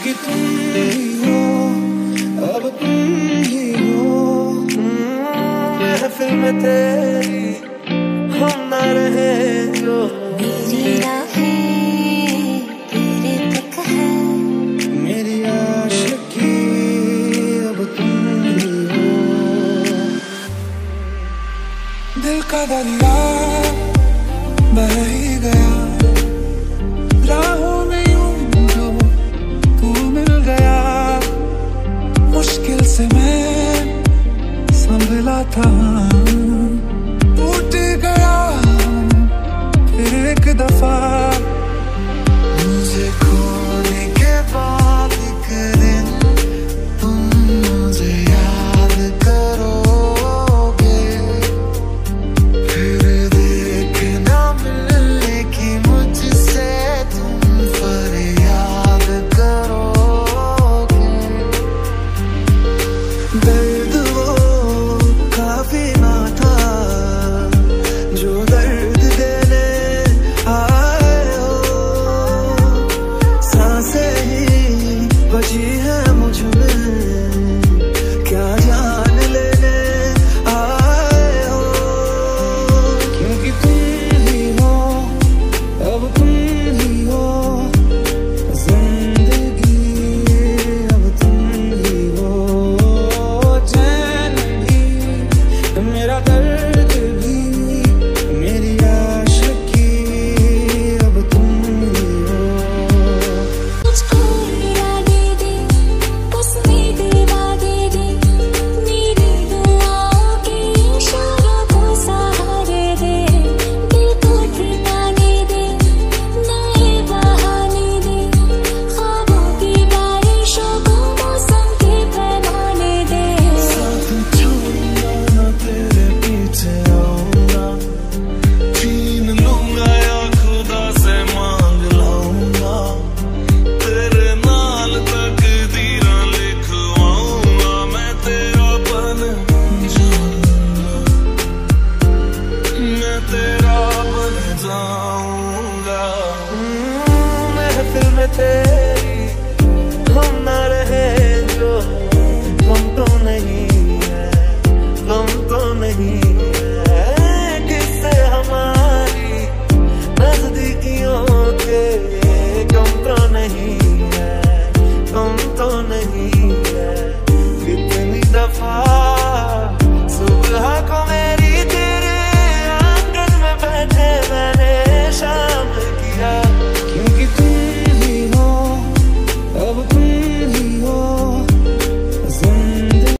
क्योंकि तुम ही हो, अब तुम ही हो। महफिल में तेरी हम ना रहे जो, मेरी राहें तेरे तक है, मेरी आशिकी अब तुम ही हो। दिल का दरिया बह ही गया, राहों में यूं जो तू मिल गया। मुश्किल से मैं संभला था, टूट गया फिर एक दफा। मुझे खोने के बाद एक दिन तुम मुझे याद करोगे, फिर देखना मिलने की मुझसे तुम फरियाद करोगे। दर्द वो काफी ना था जो दर्द देने आए हो, सांसें ही बची है मुझ में, क्या जान लेने आए हो। क्योंकि तुम ही हो, अब तुम ही हो। जिंदगी अब तुम ही हो। चैन भी मेरा दर्द भी, मेरी आशिकी अब तुम ही हो। मुझको मेरा दे दे, उसमें दिलवा दे दे, मेरी दुआओं के इशारों को सहारे दे। दिल को ठिकाने दे, नए बहाने दे, ख्वाबों की बारिशों को मौसम के पैमाने दे। साथ छोड़ूंगा ना तेरे पीछे आऊंगा, छीन लूंगा या खुदा से मांग लाऊंगा। तेरे नाल तकदीरां लिखवाऊंगा, मैं तेरा बन जाऊंगा, मैं तेरा बन जाऊंगा। महफिल में तेरी हम ना रहे जो, गम तो नहीं है, गम तो नहीं है। किससे हमारी नजदीकियों के, गम तो नहीं है, गम तो नहीं है। कितनी दफा सुबह को मेरी तेरे आंगन में बैठे मैंने शाम किया। क्योंकि तुम ही हो, अब तुम